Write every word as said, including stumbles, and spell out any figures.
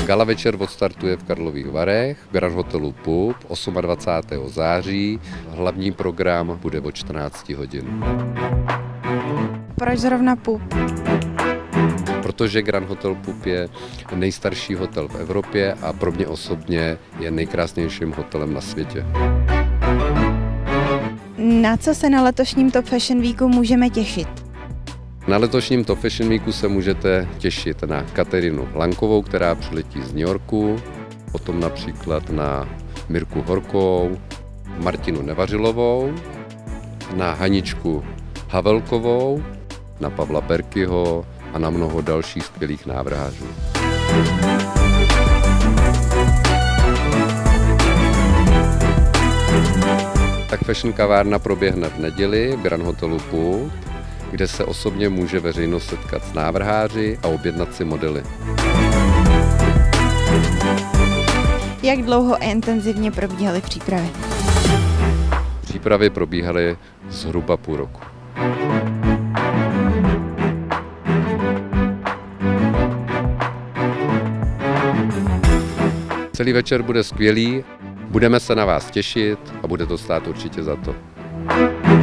Gala večer odstartuje v Karlových Varech, v Grand Hotelu Pup dvacátého osmého září. Hlavní program bude od čtrnácti hodin. Proč zrovna Pup? Protože Grand Hotel Pup je nejstarší hotel v Evropě a pro mě osobně je nejkrásnějším hotelem na světě. Na co se na letošním Top Fashion Weeku můžeme těšit? Na letošním Top Fashion Weeku se můžete těšit na Kateřinu Lankovou, která přiletí z New Yorku, potom například na Mirku Horkou, Martinu Nevařilovou, na Haničku Havelkovou, na Pavla Berkyho a na mnoho dalších skvělých návrhářů. Tak Fashion kavárna proběhne v neděli v Grand Hotelu Pup, kde se osobně může veřejnost setkat s návrháři a objednat si modely. Jak dlouho a intenzivně probíhaly přípravy? Přípravy probíhaly zhruba půl roku. Celý večer bude skvělý, budeme se na vás těšit a bude to stát určitě za to.